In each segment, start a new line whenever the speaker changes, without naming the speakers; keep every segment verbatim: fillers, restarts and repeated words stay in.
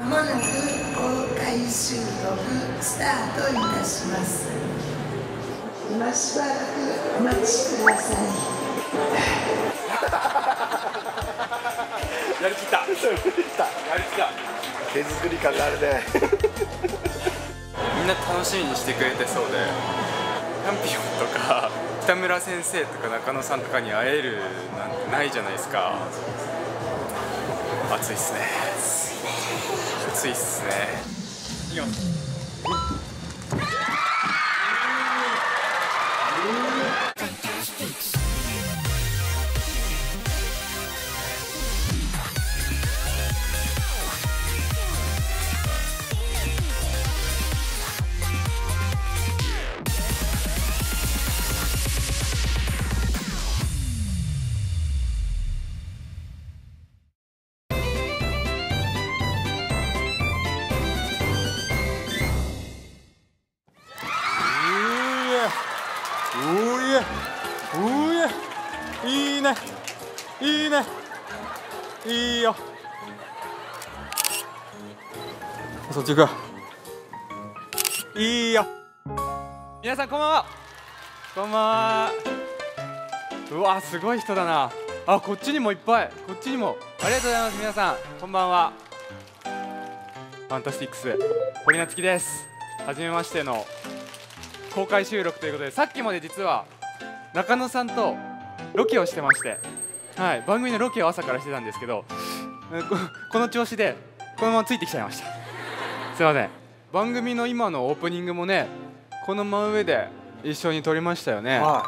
まもなく公開収録スタートいたします。今しばらくお待ちください。
やりきった。やりきった。やりきった。手作り感があるね。みんな楽しみにしてくれてそうで、チャンピオンとか北村先生とか中野さんとかに会えるなんてないじゃないですか。暑いっすね。暑いっすね。いきます。いいね、いいね、いいよ。そっち行く。いいよ。皆さんこんばんは。こんばんは。うわ、すごい人だな。あ、こっちにもいっぱい。こっちにも。ありがとうございます。皆さんこんばんは。ファンタスティックス堀夏樹です。初めましての公開収録ということで、さっきまで実は中野さんとロケをしてまして、はい、番組のロケを朝からしてたんですけど、こ, この調子でこのままついてきちゃいました。すいません。番組の今のオープニングもね、この真上で一緒に撮りましたよね。はい、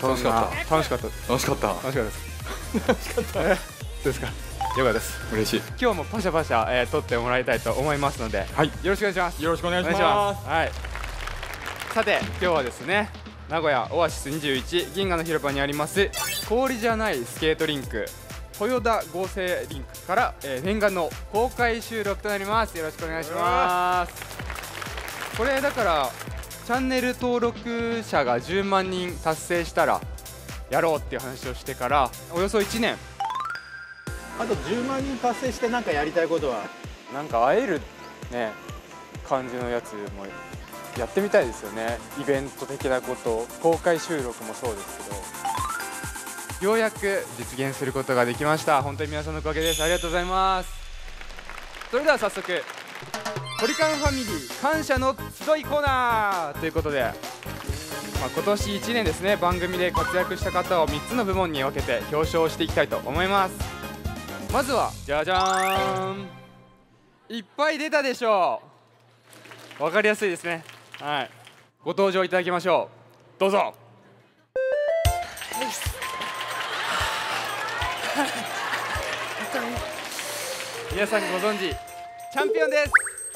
楽しかった。楽しかった楽しかった楽しかったです楽しかったどうですか。よかったです。嬉しい。今日もパシャパシャ、えー、撮ってもらいたいと思いますので、はい、よろしくお願いします。よろしくお願いします。はい、さて今日はですね、名古屋オアシスにじゅういち銀河の広場にあります氷じゃないスケートリンク豊田合成リンクから、えー、念願の公開収録となります。よろしくお願いします。これだからチャンネル登録者がじゅうまんにん達成したらやろうっていう話をしてからおよそいちねん。
あとじゅうまんにん達成して何かやりたいことは、
なんか会えるね感じのやつもやってみたいですよね。イベント的なこと、公開収録もそうですけど、ようやく実現することができました。本当に皆さんのおかげです。ありがとうございます。それでは早速ホリカンファミリー感謝の集いコーナーということで、まあ、今年いちねんですね、番組で活躍した方をみっつの部門に分けて表彰していきたいと思います。まずはじゃじゃーん、いっぱい出たでしょう。分かりやすいですね。はい、ご登場いただきましょう。どうぞ。皆さんご存知チャンピオンです。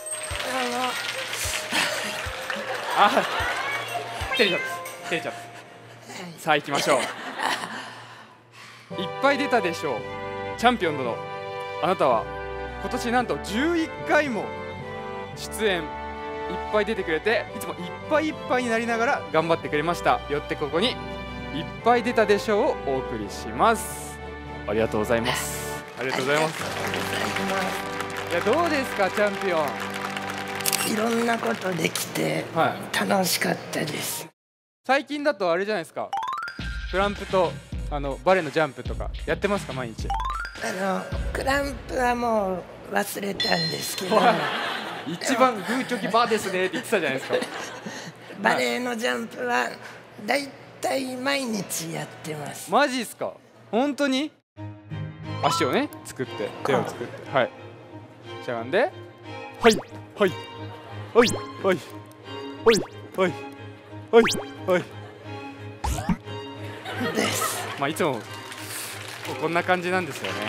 あ、照れちゃった照れちゃった。さあ行きましょう。いっぱい出たでしょう。チャンピオン殿、あなたは今年なんとじゅういっかいも出演、いっぱい出てくれて、いつもいっぱいいっぱいになりながら頑張ってくれました。よってここにいっぱい出たでしょうをお送りします。ありがとうございます。ありがとうございます。いや、どうですかチャンピオン。
いろんなことできて楽しかったです。はい、
最近だとあれじゃないですか、クランプとあのバレーのジャンプとかやってますか毎日。
あのクランプはもう忘れたんですけど
一番グーチョキバーですねって言ってたじゃないですか。
バレーのジャンプはだいたい毎日やってます。
マジっすか。本当に足をね作って手を作って、はい、しゃがんで、はいはいはいはいはいはいはいはい
です。
まあいつもこんな感じなんですよね。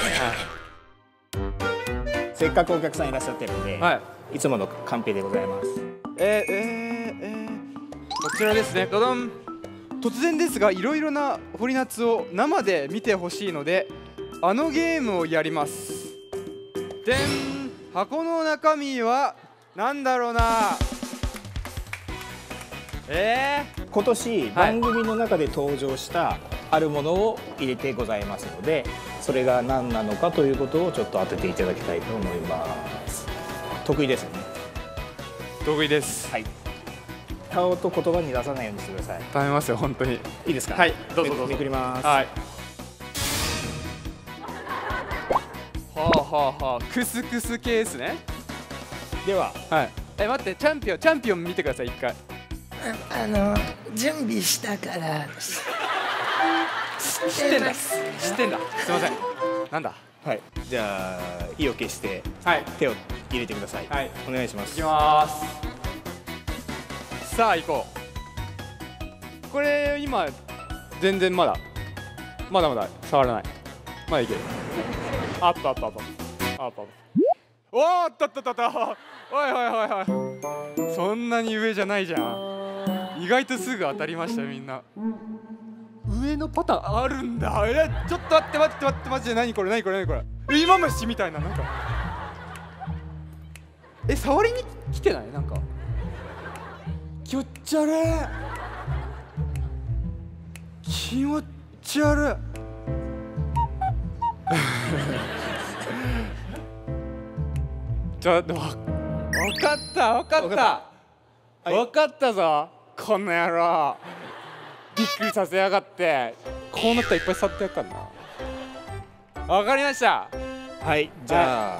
はい、せっかくお客さんいらっしゃってるんで、はい、いつものカンペでございます。
えー、えー、えー、こちらですね。どどん。突然ですがいろいろな堀夏を生で見てほしいので、あのゲームをやります。でん、箱の中身はなんだろうな。えー、
今年番組の中で登場したあるものを入れてございますので、それが何なのかということをちょっと当てていただきたいと思います。 得意ですよね。
得意です。
はい。顔と言葉に出さないようにしてください。
頼みますよ本当に。
いいですか。
はい、どうぞどうぞ。
めくります。
はい。はあはあはあ、クスクス系ですね。
では、
はい。え、待って、チャンピオンチャンピオン見てください一回。
あ、あの準備したから
してんだしてんだ。すいません。なんだ。
はい。じゃあ意を決して
はい
手を入れてください。
はい。
お願いします。
いきます。さあ行こう。これ今全然まだまだまだ触らない。まだいける。アップアップアップアップアップアップ。おお、あったあったあった。おいおいおいおい。そんなに上じゃないじゃん。意外とすぐ当たりましたよみんな。上のパターンあるんだ。え、ちょっと待って待って待ってマジで何これ何これ何これ。イマムシみたいななんか。え、触りに来てないなんか。気持ち悪い。気持ち悪い。ちょっとわかったわかったわかったぞこの野郎。びっくりさせやがって。こうなったらいっぱい触ってやっかんな。わかりました。
はい、じゃあ、はい、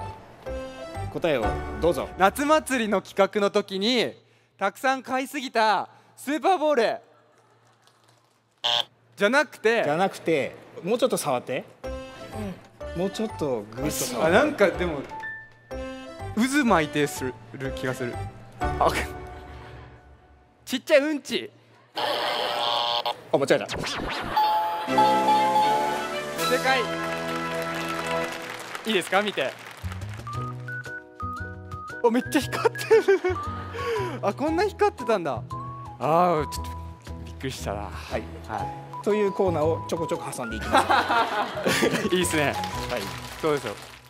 答えをどうぞ。
夏祭りの企画の時にたくさん買いすぎたスーパーボールじゃなくて
じゃなくてもうちょっと触って、うん、もうちょっとグッと触って。
あ、なんかでも渦巻いてする気がする。あ、ちっちゃいうんち。
あ、間違えた。
正解。いいですか見て。お、めっちゃ光ってる。あ、こんな光ってたんだ。あー、ちょっとびっくりしたな。
はい、
はい、
というコーナーをちょこちょこ挟んでいきます。
いいですね。はい、そうですよ。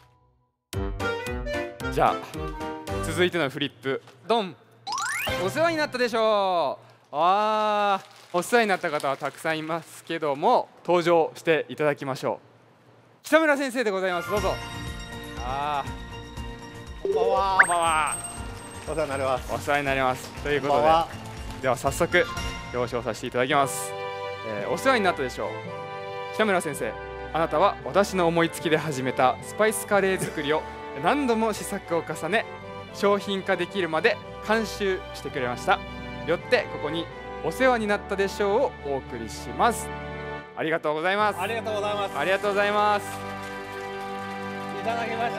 じゃあ続いてのフリップドン。お世話になったでしょう。あー、お世話になった方はたくさんいますけども登場していただきましょう。北村先生でございます。どうぞ。あ
ー、こんばんは。
こんばんは。
お世話になります。
お世話になります。ということででは早速表彰させていただきます。えー、お世話になったでしょう。北村先生、あなたは私の思いつきで始めたスパイスカレー作りを何度も試作を重ね商品化できるまで監修してくれました。よってここにお世話になったでしょうをお送りします。ありがとうございます。
ありがとうございます。
ありがとうございます。
いただきました。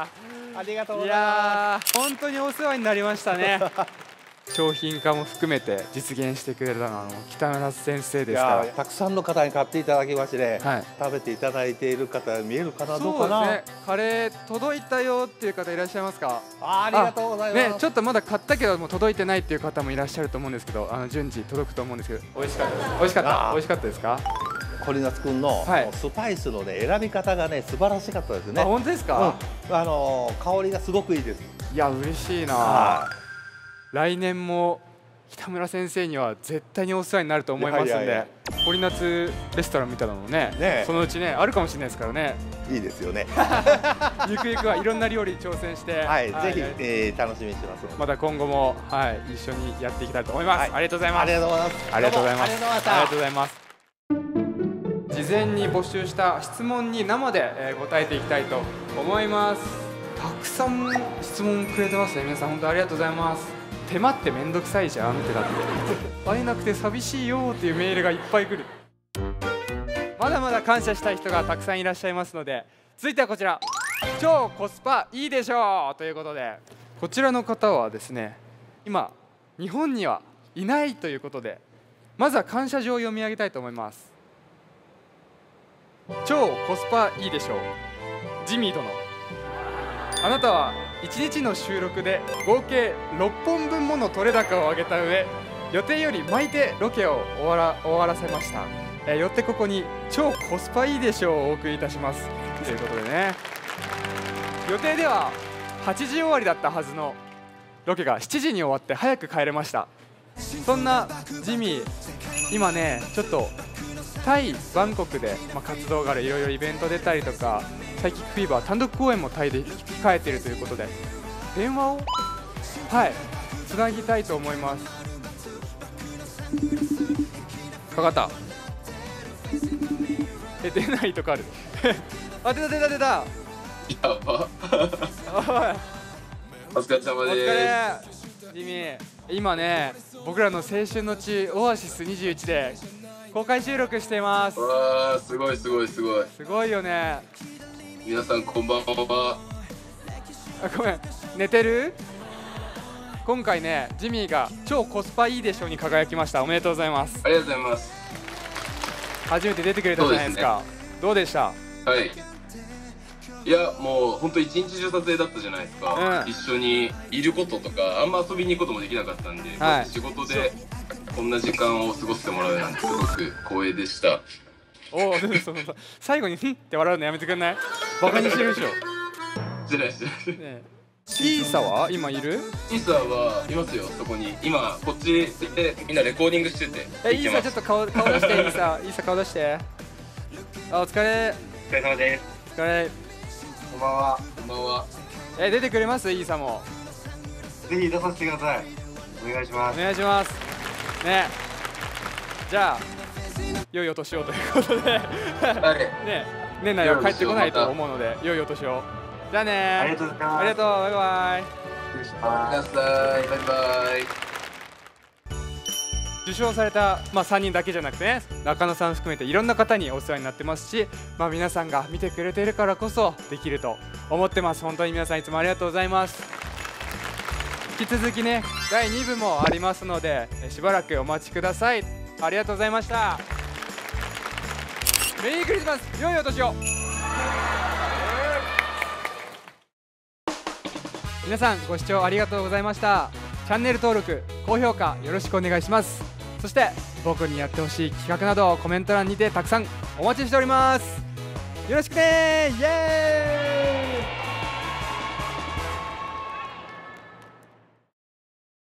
ありがとうございます。い
やー、本当にお世話になりましたね。商品化も含めて実現してくれたのは北村先生ですから。
たくさんの方に買っていただきましてね、はい、食べていただいている方見えるかな、どうかな。そうですね、
カレー届いたよっていう方いらっしゃいますか。
あ、ありがとうございます。
ね、ちょっとまだ買ったけども届いてないっていう方もいらっしゃると思うんですけど、あの順次届くと思うんですけど、美味しかったです。美味しかった。美味しかったですか。
小夏くんのスパイスのね選び方がね素晴らしかったですね。
あ、本当ですか。
うん、あのー、香りがすごくいいです。
いや、嬉しいな。来年も北村先生には絶対にお世話になると思いますんで、堀夏レストランみたいなのもね、ね、そのうちねあるかもしれないですからね。
いいですよね。
ゆくゆくはいろんな料理に挑戦して、
はい、はい、ぜひ、えー、楽しみにしてます。
また今後も、はい、一緒にやっていきたいと思います。はい、ありがとうございます。
ありがとうございます。
ありがとうございます。ありがとうございます。事前に募集した質問に生で、えー、答えていきたいと思います。たくさん質問くれてますね。皆さん本当ありがとうございます。手間ってめんどくさいじゃんってだって会えなくて寂しいよっていうメールがいっぱい来る。まだまだ感謝したい人がたくさんいらっしゃいますので、続いてはこちら、超コスパいいでしょうということで、こちらの方はですね今日本にはいないということで、まずは感謝状を読み上げたいと思います。超コスパいいでしょう。ジミー殿、あなたはいちにちの収録で合計ろっぽんぶんもの取れ高を上げた上、予定より巻いてロケを終わら、終わらせました。えー、よってここに超コスパいいでしょうをお送りいたしますということでね、予定でははちじ終わりだったはずのロケがしちじに終わって早く帰れました。そんなジミー、今ねちょっとタイ・バンコクで、まあ、活動がある、いろいろイベント出たりとか、サイキックフィーバー単独公演もタイで控えているということで、 電話をはいつなぎたいと思います。かかった。え、出ないとかあるあ、出た出た出た。
やばお疲れ様です。
お疲れジミー。今ね、僕らの青春の地オアシスにじゅういちで公開収録しています。
わー、すごいすごいすごい。
すごいよね。
皆さんこんばんは。
あ、ごめん、寝てる？今回ね、ジミーが超コスパいいでしょうに輝きました。おめでとうございます。
ありがとうございます。
初めて出てくれたじゃないですか。どうでした？
はい。いや、もう本当一日中撮影だったじゃないですか、うん、一緒にいることとかあんま遊びに行くこともできなかったんで、はい、仕事でこんな時間を過ごしてもらうなんてすごく光栄でした。
おお、でもその最後にふんって笑うのやめてくんない？バカにしてるでしょ。
してないしてない、
ね、イーサは今いる？
イーサはいますよ、そこに。今こっちでみんなレコーディングしてて。
え、イーサちょっと顔顔出して。イーサイーサ顔出して。あ、お疲れ。
お疲れ様です。
お疲れ。
こんばんは。
こんばんは。
え、出てくれます？イーサも。
ぜひ出させてください。お願いします。
お願いします。ね。じゃあ良いお年をということで、ね、年内は帰ってこないと思うので良いお年を。じゃあね。
ありがとうございます。
ありがとう。バイバイ。
失礼します。
ください。バイバイ。
受賞された、まあ、さんにんだけじゃなくてね、中野さん含めていろんな方にお世話になってますし、まあ、皆さんが見てくれているからこそできると思ってます。本当に皆さんいつもありがとうございます。引き続きね、だいにぶもありますのでしばらくお待ちください。ありがとうございました。メリークリスマス、良いお年を。皆さんご視聴ありがとうございました。チャンネル登録、高評価よろしくお願いします。そして僕にやってほしい企画などコメント欄にてたくさんお待ちしております。よろしくねー。イエーイ。